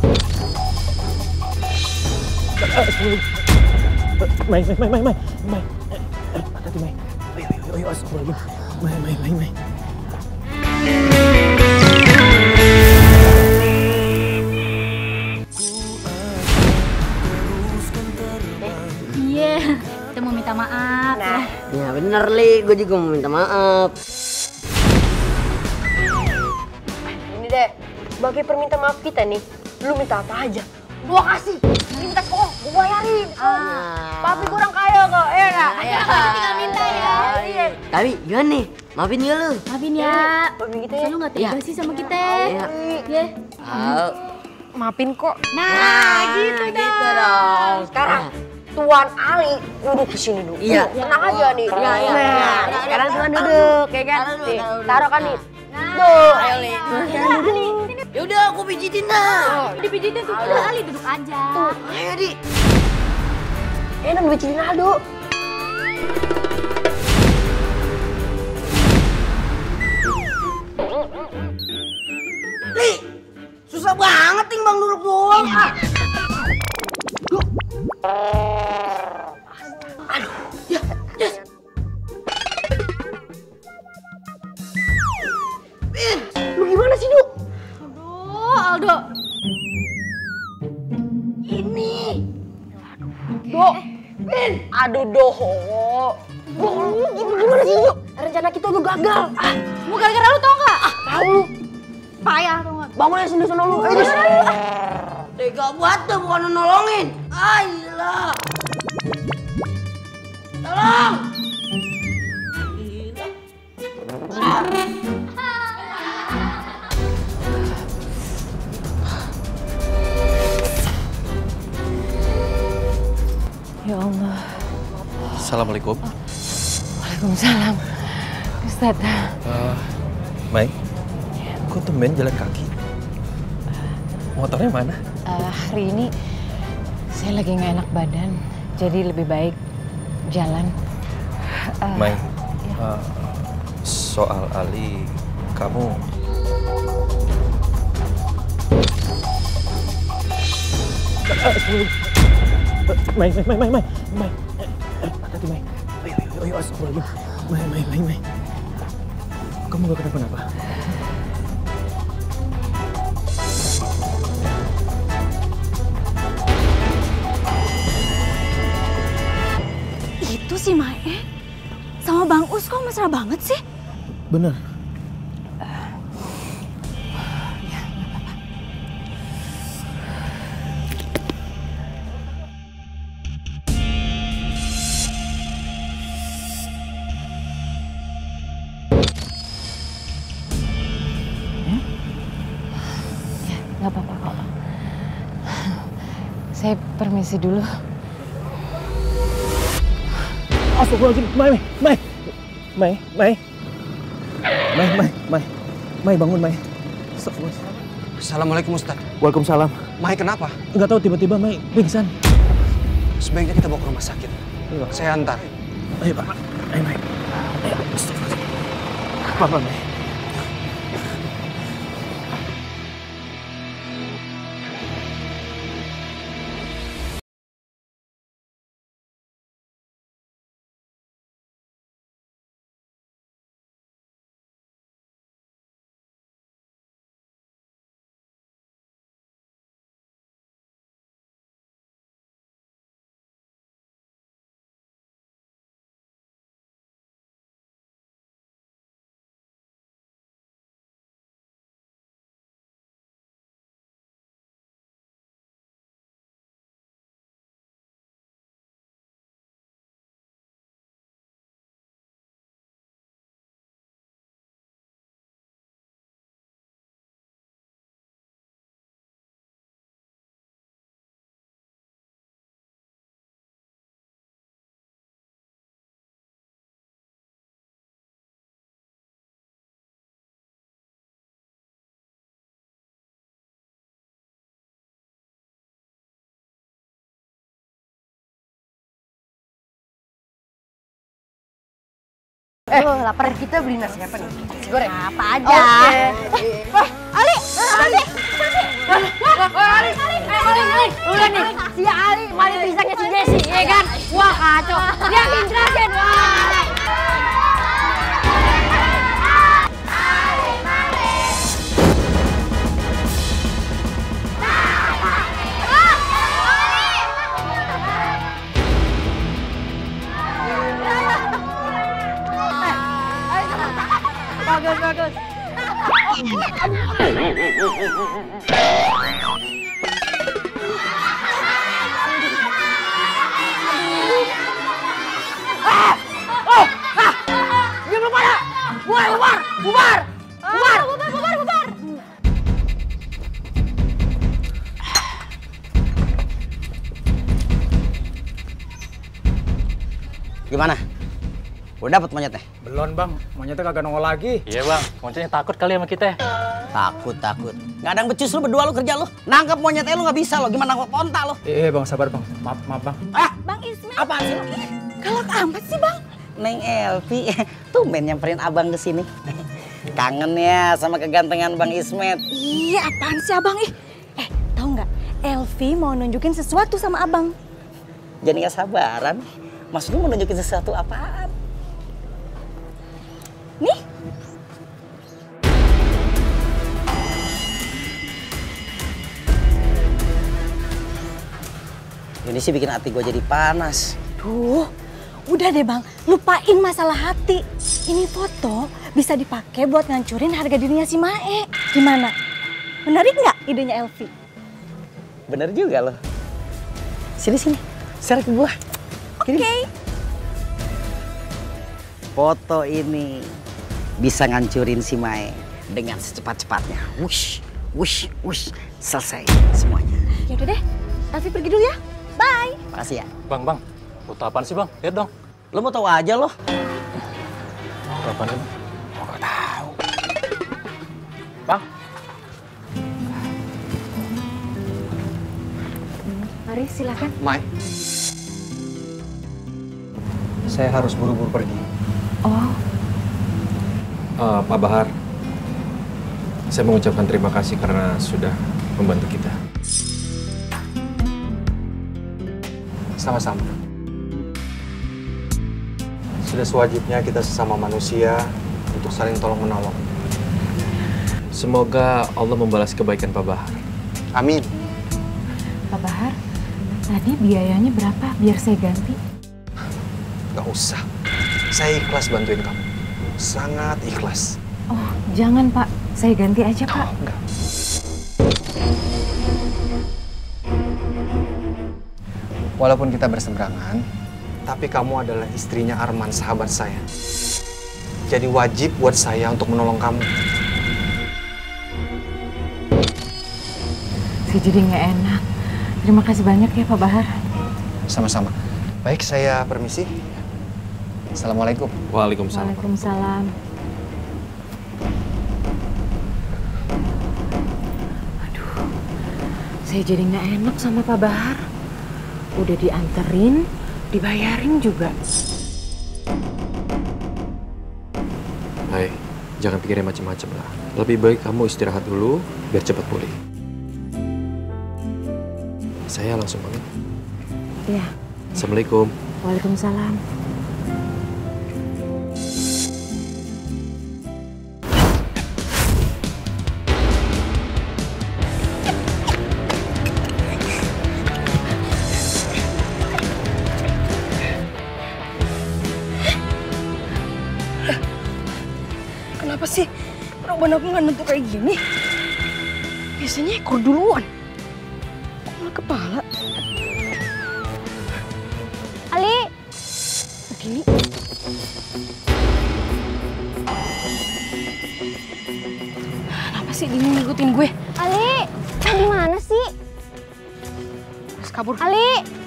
Mai. Hati-hati, Mai. Ayo, astagfirullahaladzim. Mai. Iya, kita mau minta maaf. Nah, ya bener Li, gue juga mau minta maaf. Ini deh, sebagai perminta maaf kita nih, lu minta apa aja, gua kasih. Minta kok, gua bayarin. Papi kurang kaya kok, ya nggak? Iya, tinggal minta ya. Iya. Tapi gimana nih? Maafin ya lu. Maafin ya. Maafin kita ya. Selalu nggak tega sih sama kita. Iya. Ya. Maafin kok. Nah, gitu dong. Sekarang Tuan Ali duduk di sini dulu. Iya. Tenang aja nih. Iya. Nah, sekarang Tuan duduk, ya kan? Nih, taruh kan nih. Nah, Tuh, ayo Li. Ya udah, aku pijitin dah. Dipijitin tuh, udah Ali duduk aja. Ayo Di. enak bicinin Aldo. Li, susah banget timbang duduk doang. Aduh, ya, yes. Bin, Lu gimana sih, Du? Aduh, Aldo. ini. Do, Ben. Aduh, Doho. Do, lu gimana sih, Du? Rencana kita udah gagal. Semua gara-gara lu tau nggak? Tahu lu. Payah tau nggak? Bangun aja sendiri sana lu. Ayo, Dis. Tega buat tuh, bukan nolongin. Ayolah. Tolong. Ya Allah. Assalamualaikum. Waalaikumsalam. Ustaz. Mai, kok tumben jalan kaki? Motornya mana? Hari ini saya lagi nggak enak badan, jadi lebih baik jalan. Mai, soal Ali, kamu... Mai. Hati-hati, Mai. Ayo, astagfirullahaladzim. Mai. Kamu gak kenapa-napa? Itu sih Mae. Sama Bang Us kok mesra banget sih? Bener. Nggak apa-apa kok. Saya permisi dulu. Astagfirullahaladzim, Mai, bangun, Mai. Astagfirullahaladzim. Assalamualaikum Ustaz. Waalaikumsalam. Mai kenapa? Nggak tahu tiba-tiba Mai pingsan. Sebaiknya kita bawa ke rumah sakit. Iya. Saya antar. Ayo, Pak. Ayo, Mai. Ayo, astagfirullahaladzim. Apa, Mai? Lapar kita beli nasi apa nih? Nasi goreng. Apa aja. Oke. Ali, apa sih? Ali. Udah nih, si Ali maling pisangnya si Jesse, ya kan? Wah kacau. Dia Dragon. Bagus. Dia belum ada. Bubar. Gimana? Udah dapat monyetnya? Belum bang, monyetnya kagak nongol lagi. Iya bang, monyetnya takut kali sama kita. Takut. Nggak ada yang becus lu berdua lu kerja lu. Nangkep monyetnya lu nggak bisa lo. Gimana nangkep onta lu? Iya bang, sabar bang. Maaf bang. Bang Ismail. Apaan sih lu? Galak amat sih, Bang. Neng Elvi, tumben nyamperin abang ke sini. Kangen ya sama kegantengan Bang Ismet. Iya, apaan sih Abang ih? Tahu nggak? Elvi mau nunjukin sesuatu sama Abang. Jadi nggak sabaran. Maksudnya mau nunjukin sesuatu apaan? Nih. Ini sih bikin hati gue jadi panas. Duh, udah deh Bang, lupain masalah hati. Ini foto bisa dipakai buat ngancurin harga dirinya si Mae. Gimana? Menarik nggak idenya Elvi? Bener juga loh. Sini. Share ke gua. Oke. Foto ini bisa ngancurin si Mae dengan secepat-cepatnya. Wush. Selesai semuanya. Yaudah deh, Elvi pergi dulu ya. Bye. Makasih ya. Bang, foto apaan sih bang? Lihat dong. Lo mau tahu aja loh. Foto apaan sih bang? Nggak tahu. Bang, Mari silakan. Mai. Saya harus buru-buru pergi. Oh, Pak Bahar, saya mengucapkan terima kasih karena sudah membantu kita. Sama-sama. Sudah sewajibnya kita sesama manusia untuk saling tolong-menolong. Semoga Allah membalas kebaikan Pak Bahar. Amin. Pak Bahar, tadi biayanya berapa biar saya ganti? Gak usah. Saya ikhlas bantuin kamu. Sangat ikhlas. Oh, jangan Pak. Saya ganti aja Pak. Enggak. Walaupun kita berseberangan, tapi kamu adalah istrinya Arman, sahabat saya. Jadi wajib buat saya untuk menolong kamu. Saya jadi nggak enak. Terima kasih banyak ya Pak Bahar. Sama-sama. Baik, saya permisi. Assalamualaikum. Waalaikumsalam. Waalaikumsalam. Aduh, saya jadi nggak enak sama Pak Bahar. Udah dianterin, dibayarin juga. Hai, jangan pikirin macam-macam lah. Lebih baik kamu istirahat dulu biar cepat pulih. Saya langsung pamit. Iya. Assalamualaikum. Waalaikumsalam. kenapa sih perubahan aku nggak nentu kayak gini? Biasanya ekor duluan. Kok malah kepala? Ali. Begini. Kenapa sih dia ngikutin gue? Ali, di mana sih? Terus kabur. Ali.